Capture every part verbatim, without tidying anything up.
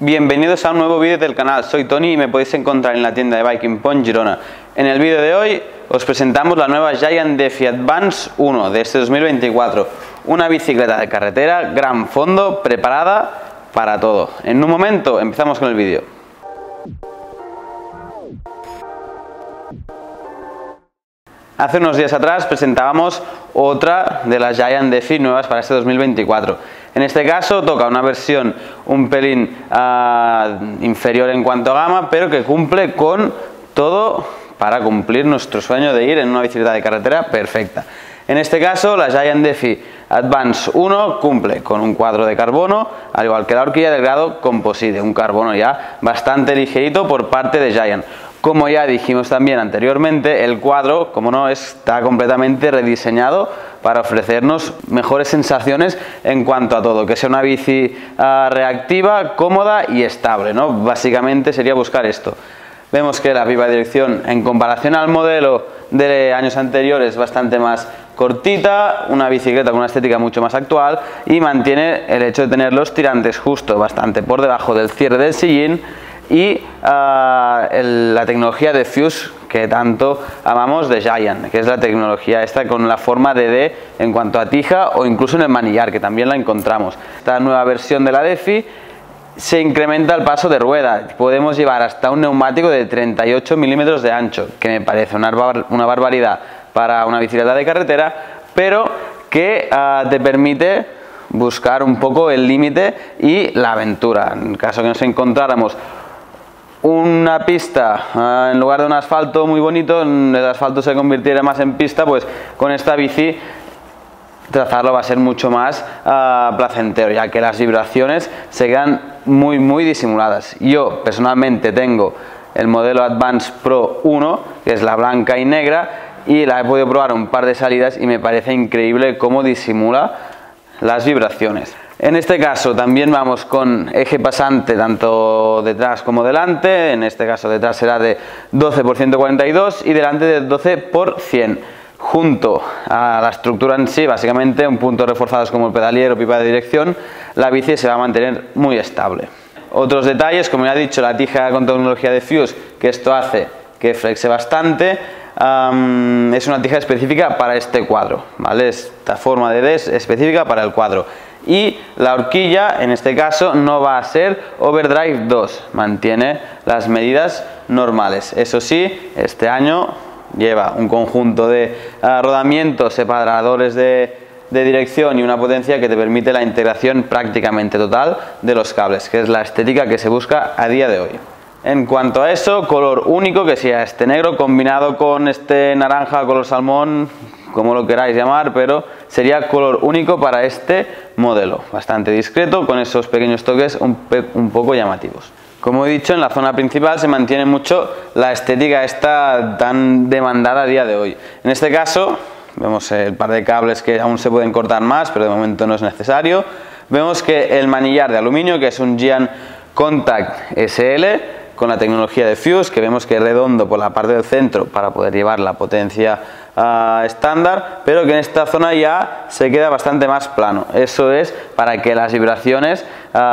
Bienvenidos a un nuevo vídeo del canal, soy Tony y me podéis encontrar en la tienda de Bike in Pont, Girona. En el vídeo de hoy os presentamos la nueva Giant Defi Advance uno de este dos mil veinticuatro. Una bicicleta de carretera, gran fondo, preparada para todo. En un momento empezamos con el vídeo. Hace unos días atrás presentábamos otra de las Giant Defi nuevas para este dos mil veinticuatro. En este caso toca una versión un pelín uh, inferior en cuanto a gama, pero que cumple con todo para cumplir nuestro sueño de ir en una bicicleta de carretera perfecta. En este caso la Giant Defi Advance uno cumple con un cuadro de carbono, al igual que la horquilla del grado Composite, un carbono ya bastante ligerito por parte de Giant. Como ya dijimos también anteriormente, el cuadro, como no, está completamente rediseñado para ofrecernos mejores sensaciones en cuanto a todo, que sea una bici uh, reactiva, cómoda y estable, ¿no? Básicamente sería buscar esto. Vemos que la pipa de dirección en comparación al modelo de años anteriores es bastante más cortita, una bicicleta con una estética mucho más actual y mantiene el hecho de tener los tirantes justo bastante por debajo del cierre del sillín y uh, el, la tecnología de Fuse que tanto amamos de Giant, que es la tecnología esta con la forma de D en cuanto a tija o incluso en el manillar, que también la encontramos. Esta nueva versión de la Defi se incrementa el paso de rueda, podemos llevar hasta un neumático de treinta y ocho milímetros de ancho, que me parece una, bar una barbaridad para una bicicleta de carretera, pero que uh, te permite buscar un poco el límite y la aventura. En caso que nos encontráramos una pista uh, en lugar de un asfalto muy bonito, el asfalto se convirtiera más en pista, pues con esta bici trazarlo va a ser mucho más uh, placentero, ya que las vibraciones se quedan muy muy disimuladas. Yo personalmente tengo el modelo Advance Pro uno, que es la blanca y negra, y la he podido probar un par de salidas y me parece increíble cómo disimula las vibraciones. En este caso también vamos con eje pasante tanto detrás como delante. En este caso detrás será de doce por ciento cuarenta y dos y delante de doce por cien. Junto a la estructura en sí, básicamente un puntos reforzados como el pedalier o pipa de dirección, la bici se va a mantener muy estable. Otros detalles, como ya he dicho, la tija con tecnología de Fuse, que esto hace que flexe bastante. Um, es una tija específica para este cuadro, ¿vale? Esta forma de D es específica para el cuadro. Y la horquilla, en este caso, no va a ser Overdrive dos, mantiene las medidas normales. Eso sí, este año lleva un conjunto de uh, rodamientos, separadores de, de dirección y una potencia que te permite la integración prácticamente total de los cables, que es la estética que se busca a día de hoy. En cuanto a eso, color único, que sea este negro combinado con este naranja, color salmón, como lo queráis llamar, pero sería color único para este modelo, bastante discreto, con esos pequeños toques un, un poco llamativos. Como he dicho, en la zona principal se mantiene mucho la estética esta tan demandada a día de hoy. En este caso, vemos el par de cables que aún se pueden cortar más, pero de momento no es necesario. Vemos que el manillar de aluminio, que es un Giant Contact S L, con la tecnología de Fuse, que vemos que es redondo por la parte del centro para poder llevar la potencia uh, estándar, pero que en esta zona ya se queda bastante más plano. Eso es para que las vibraciones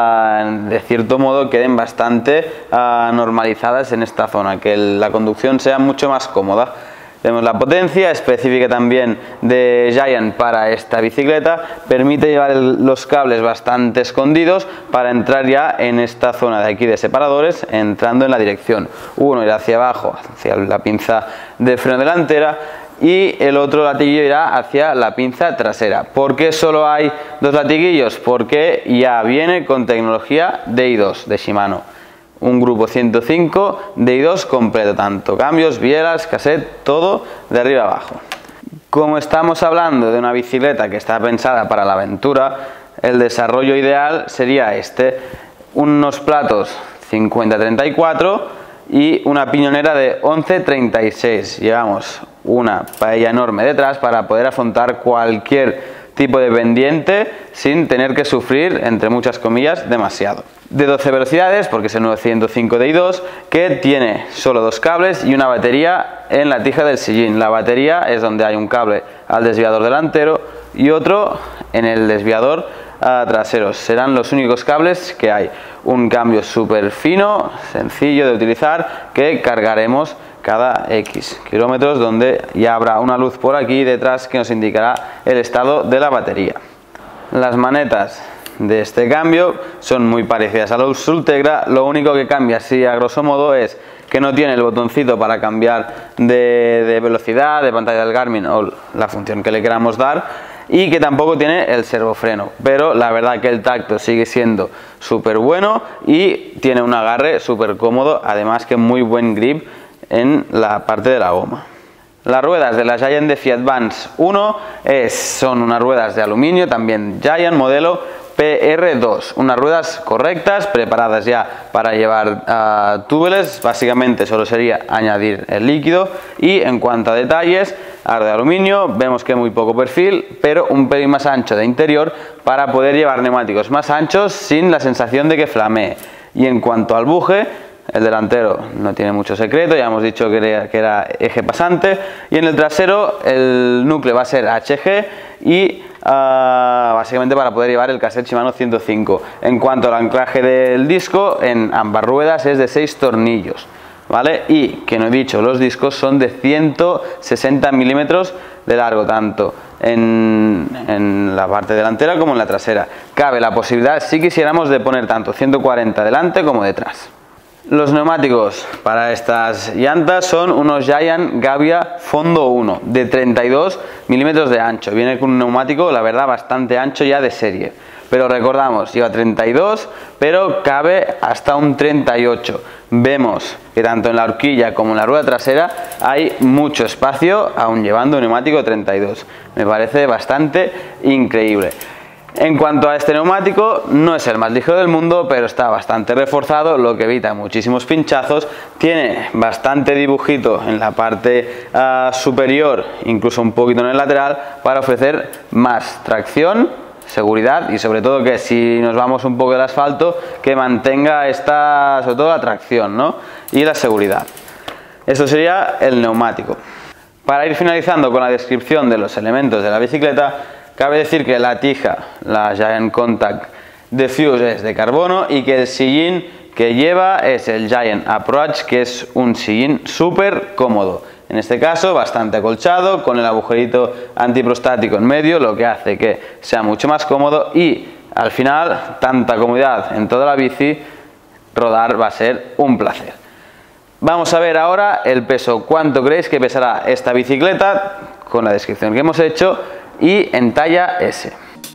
uh, de cierto modo queden bastante uh, normalizadas en esta zona, que el, la conducción sea mucho más cómoda. Vemos la potencia específica también de Giant para esta bicicleta, permite llevar el, los cables bastante escondidos para entrar ya en esta zona de aquí de separadores, entrando en la dirección. Uno irá hacia abajo, hacia la pinza de freno delantera, y el otro latiguillo irá hacia la pinza trasera. ¿Por qué solo hay dos latiguillos? Porque ya viene con tecnología D I dos de Shimano. Un grupo ciento cinco D I dos completo, tanto cambios, bielas, cassette, todo de arriba abajo. Como estamos hablando de una bicicleta que está pensada para la aventura, el desarrollo ideal sería este: unos platos cincuenta treinta y cuatro y una piñonera de once treinta y seis. Llevamos una paella enorme detrás para poder afrontar cualquier tipo de pendiente sin tener que sufrir, entre muchas comillas, demasiado. De doce velocidades, porque es el nueve ciento cinco D I dos, que tiene solo dos cables y una batería en la tija del sillín. La batería es donde hay un cable al desviador delantero y otro en el desviador uh, traseros. Serán los únicos cables que hay. Un cambio súper fino, sencillo de utilizar, que cargaremos cada X kilómetros, donde ya habrá una luz por aquí detrás que nos indicará el estado de la batería. Las manetas de este cambio son muy parecidas a los Ultegra, lo único que cambia así a grosso modo es que no tiene el botoncito para cambiar de, de velocidad, de pantalla del Garmin o la función que le queramos dar, y que tampoco tiene el servofreno, pero la verdad que el tacto sigue siendo súper bueno y tiene un agarre súper cómodo, además que muy buen grip en la parte de la goma. Las ruedas de la Giant de Fiat Vans uno es, son unas ruedas de aluminio, también Giant modelo P R dos, unas ruedas correctas, preparadas ya para llevar uh, túbeles. Básicamente solo sería añadir el líquido, y en cuanto a detalles, aro de aluminio, vemos que muy poco perfil, pero un pelín más ancho de interior para poder llevar neumáticos más anchos sin la sensación de que flamee. Y en cuanto al buje, el delantero no tiene mucho secreto, ya hemos dicho que era, que era eje pasante, y en el trasero el núcleo va a ser H G y uh, básicamente para poder llevar el cassette Shimano ciento cinco. En cuanto al anclaje del disco, en ambas ruedas es de seis tornillos, ¿vale? Y que no he dicho, los discos son de ciento sesenta milímetros de largo, tanto en, en la parte delantera como en la trasera. Cabe la posibilidad, si quisiéramos, de poner tanto ciento cuarenta delante como detrás. Los neumáticos para estas llantas son unos Giant Gavia Fondo uno de treinta y dos milímetros de ancho. Viene con un neumático, la verdad, bastante ancho ya de serie. Pero recordamos, lleva treinta y dos, pero cabe hasta un treinta y ocho. Vemos que tanto en la horquilla como en la rueda trasera hay mucho espacio, aún llevando un neumático de treinta y dos. Me parece bastante increíble. En cuanto a este neumático, no es el más ligero del mundo, pero está bastante reforzado, lo que evita muchísimos pinchazos. Tiene bastante dibujito en la parte uh, superior, incluso un poquito en el lateral, para ofrecer más tracción, seguridad y sobre todo que si nos vamos un poco del asfalto, que mantenga esta, sobre todo la tracción, ¿no? Y la seguridad. Eso sería el neumático. Para ir finalizando con la descripción de los elementos de la bicicleta, cabe decir que la tija, la Giant Contact Diffuse, es de carbono, y que el sillín que lleva es el Giant Approach, que es un sillín súper cómodo. En este caso bastante acolchado, con el agujerito antiprostático en medio, lo que hace que sea mucho más cómodo, y al final tanta comodidad en toda la bici, rodar va a ser un placer. Vamos a ver ahora el peso, cuánto creéis que pesará esta bicicleta, con la descripción que hemos hecho, y en talla S.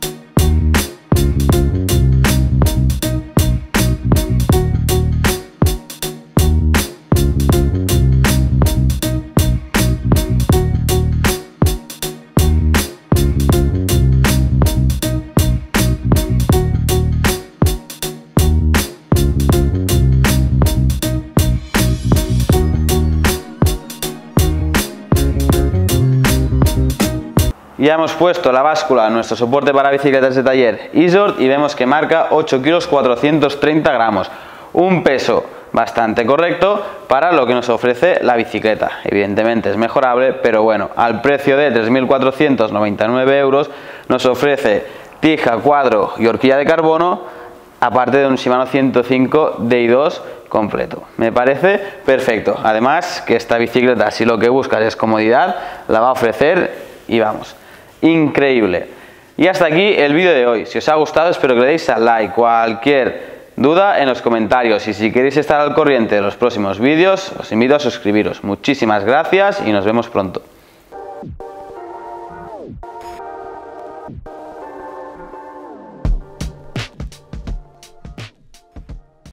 Ya hemos puesto la báscula en nuestro soporte para bicicletas de taller Isort y vemos que marca ocho kilos cuatrocientos treinta gramos. Un peso bastante correcto para lo que nos ofrece la bicicleta. Evidentemente es mejorable, pero bueno, al precio de tres mil cuatrocientos noventa y nueve euros nos ofrece tija, cuadro y horquilla de carbono, aparte de un Shimano ciento cinco D I dos completo. Me parece perfecto. Además que esta bicicleta, si lo que buscas es comodidad, la va a ofrecer y vamos, increíble. Y hasta aquí el vídeo de hoy. Si os ha gustado, espero que le deis al like. Cualquier duda en los comentarios, y si queréis estar al corriente de los próximos vídeos, os invito a suscribiros. Muchísimas gracias y nos vemos pronto.